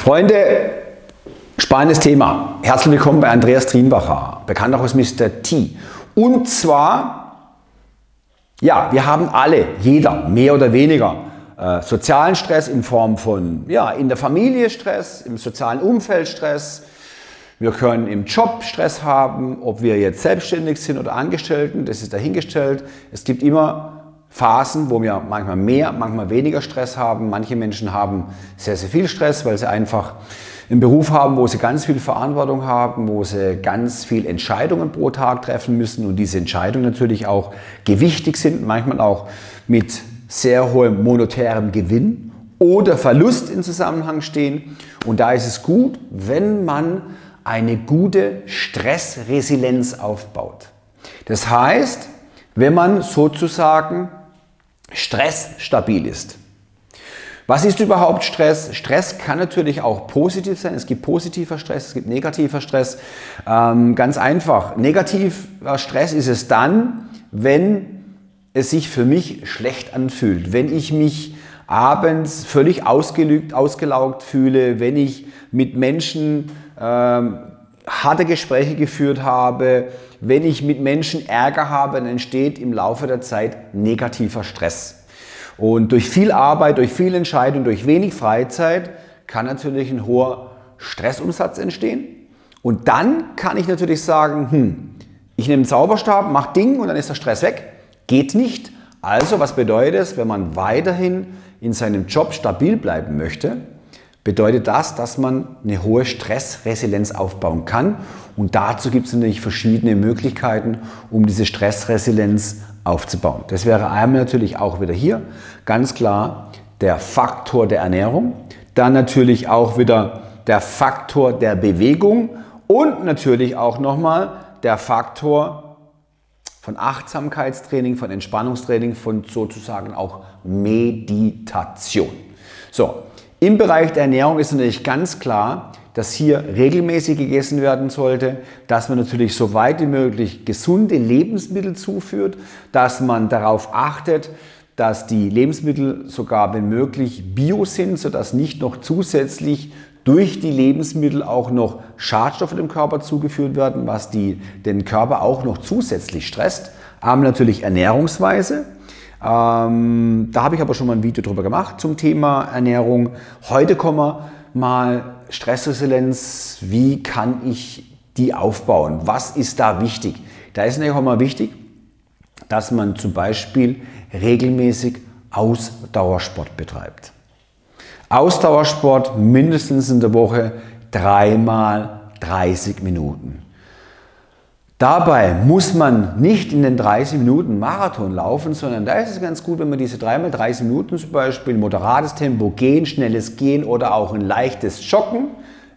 Freunde, spannendes Thema. Herzlich willkommen bei Andreas Trienbacher, bekannt auch als Mr. T. Und zwar, ja, wir haben alle, jeder, mehr oder weniger, sozialen Stress in Form von, ja, in der Familie Stress, im sozialen Umfeld Stress. Wir können im Job Stress haben, ob wir jetzt selbstständig sind oder Angestellten, das ist dahingestellt. Es gibt immer Phasen, wo wir manchmal mehr, manchmal weniger Stress haben. Manche Menschen haben sehr, sehr viel Stress, weil sie einfach einen Beruf haben, wo sie ganz viel Verantwortung haben, wo sie ganz viel Entscheidungen pro Tag treffen müssen und diese Entscheidungen natürlich auch gewichtig sind, manchmal auch mit sehr hohem monetärem Gewinn oder Verlust in Zusammenhang stehen. Und da ist es gut, wenn man eine gute Stressresilienz aufbaut. Das heißt, wenn man sozusagen stressstabil ist. Was ist überhaupt Stress? Stress kann natürlich auch positiv sein. Es gibt positiver Stress, es gibt negativer Stress. Ganz einfach. Negativer Stress ist es dann, wenn es sich für mich schlecht anfühlt. Wenn ich mich abends völlig ausgelaugt fühle, wenn ich mit Menschen harte Gespräche geführt habe, wenn ich mit Menschen Ärger habe, dann entsteht im Laufe der Zeit negativer Stress. Und durch viel Arbeit, durch viel Entscheidung, durch wenig Freizeit kann natürlich ein hoher Stressumsatz entstehen. Und dann kann ich natürlich sagen, ich nehme einen Zauberstab, mache Ding und dann ist der Stress weg. Geht nicht. Also was bedeutet es, wenn man weiterhin in seinem Job stabil bleiben möchte? Bedeutet das, dass man eine hohe Stressresilienz aufbauen kann. Und dazu gibt es natürlich verschiedene Möglichkeiten, um diese Stressresilienz aufzubauen. Das wäre einmal natürlich auch wieder hier ganz klar der Faktor der Ernährung, dann natürlich auch wieder der Faktor der Bewegung und natürlich auch nochmal der Faktor von Achtsamkeitstraining, von Entspannungstraining, von sozusagen auch Meditation. So. Im Bereich der Ernährung ist natürlich ganz klar, dass hier regelmäßig gegessen werden sollte, dass man natürlich so weit wie möglich gesunde Lebensmittel zuführt, dass man darauf achtet, dass die Lebensmittel sogar, wenn möglich, bio sind, sodass nicht noch zusätzlich durch die Lebensmittel auch noch Schadstoffe dem Körper zugeführt werden, was den Körper auch noch zusätzlich stresst. Aber natürlich Ernährungsweise. Da habe ich aber schon mal ein Video drüber gemacht zum Thema Ernährung. Heute kommen wir mal Stressresilienz. Wie kann ich die aufbauen? Was ist da wichtig? Da ist natürlich auch mal wichtig, dass man zum Beispiel regelmäßig Ausdauersport betreibt. Ausdauersport mindestens in der Woche 3-mal 30 Minuten. Dabei muss man nicht in den 30 Minuten Marathon laufen, sondern da ist es ganz gut, wenn man diese 3-mal 30 Minuten zum Beispiel moderates Tempo gehen, schnelles Gehen oder auch ein leichtes Joggen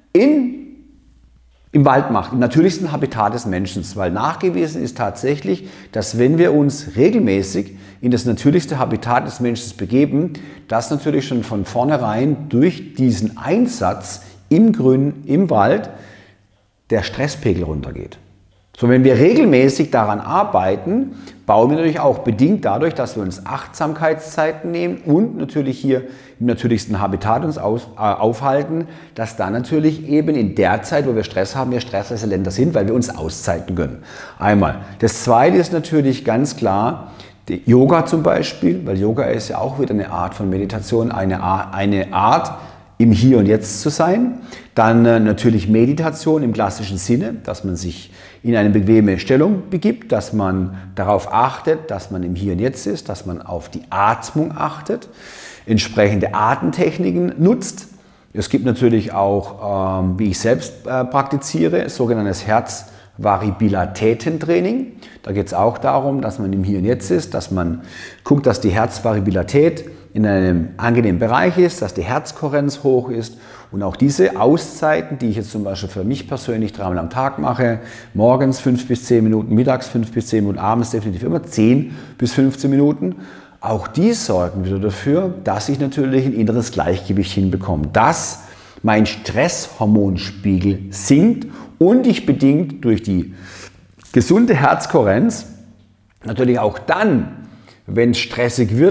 im Wald macht, im natürlichsten Habitat des Menschen. Weil nachgewiesen ist tatsächlich, dass wenn wir uns regelmäßig in das natürlichste Habitat des Menschen begeben, dass natürlich schon von vornherein durch diesen Einsatz im Grün, im Wald, der Stresspegel runtergeht. So, wenn wir regelmäßig daran arbeiten, bauen wir natürlich auch bedingt dadurch, dass wir uns Achtsamkeitszeiten nehmen und natürlich hier im natürlichsten Habitat uns aufhalten, dass dann natürlich eben in der Zeit, wo wir Stress haben, wir stressresilienter sind, weil wir uns Auszeiten gönnen. Einmal. Das Zweite ist natürlich ganz klar, Yoga zum Beispiel, weil Yoga ist ja auch wieder eine Art von Meditation, eine Art, im Hier und Jetzt zu sein. Dann natürlich Meditation im klassischen Sinne, dass man sich in eine bequeme Stellung begibt, dass man darauf achtet, dass man im Hier und Jetzt ist, dass man auf die Atmung achtet, entsprechende Atemtechniken nutzt. Es gibt natürlich auch, wie ich selbst praktiziere, sogenanntes Herzvariabilitätentraining. Da geht es auch darum, dass man im Hier und Jetzt ist, dass man guckt, dass die Herzvariabilität in einem angenehmen Bereich ist, dass die Herzkohärenz hoch ist und auch diese Auszeiten, die ich jetzt zum Beispiel für mich persönlich 3-mal am Tag mache, morgens 5 bis 10 Minuten, mittags 5 bis 10 Minuten, abends definitiv immer 10 bis 15 Minuten, auch die sorgen wieder dafür, dass ich natürlich ein inneres Gleichgewicht hinbekomme, dass mein Stresshormonspiegel sinkt und ich bedingt durch die gesunde Herzkohärenz natürlich auch dann, wenn es stressig wird,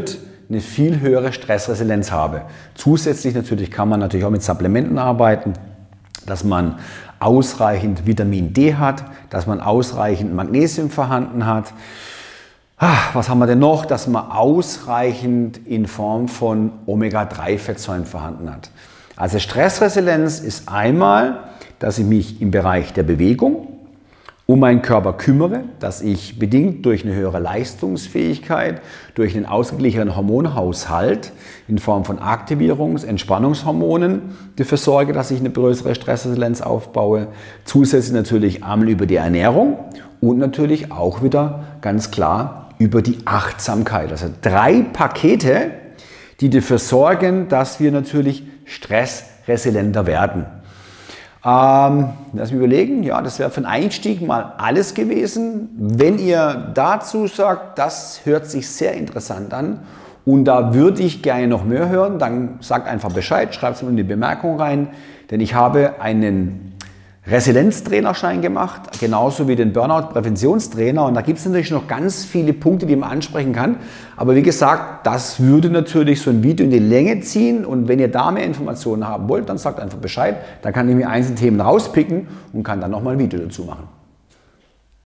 eine viel höhere Stressresilienz habe. Zusätzlich natürlich kann man natürlich auch mit Supplementen arbeiten, dass man ausreichend Vitamin D hat, dass man ausreichend Magnesium vorhanden hat. Was haben wir denn noch? Dass man ausreichend in Form von Omega-3-Fettsäuren vorhanden hat. Also Stressresilienz ist einmal, dass ich mich im Bereich der Bewegung um meinen Körper kümmere, dass ich bedingt durch eine höhere Leistungsfähigkeit, durch einen ausgeglichenen Hormonhaushalt in Form von Aktivierungs-, Entspannungshormonen dafür sorge, dass ich eine größere Stressresilienz aufbaue. Zusätzlich natürlich einmal über die Ernährung und natürlich auch wieder ganz klar über die Achtsamkeit. Also 3 Pakete, die dafür sorgen, dass wir natürlich stressresilienter werden. Lass mich überlegen, ja, das wäre für den Einstieg mal alles gewesen. Wenn ihr dazu sagt, das hört sich sehr interessant an und da würde ich gerne noch mehr hören, dann sagt einfach Bescheid, schreibt es mir in die Bemerkung rein, denn ich habe einen Resilienztrainerschein gemacht, genauso wie den Burnout-Präventionstrainer und da gibt es natürlich noch ganz viele Punkte, die man ansprechen kann, aber wie gesagt, das würde natürlich so ein Video in die Länge ziehen und wenn ihr da mehr Informationen haben wollt, dann sagt einfach Bescheid, dann kann ich mir einzelne Themen rauspicken und kann dann nochmal ein Video dazu machen.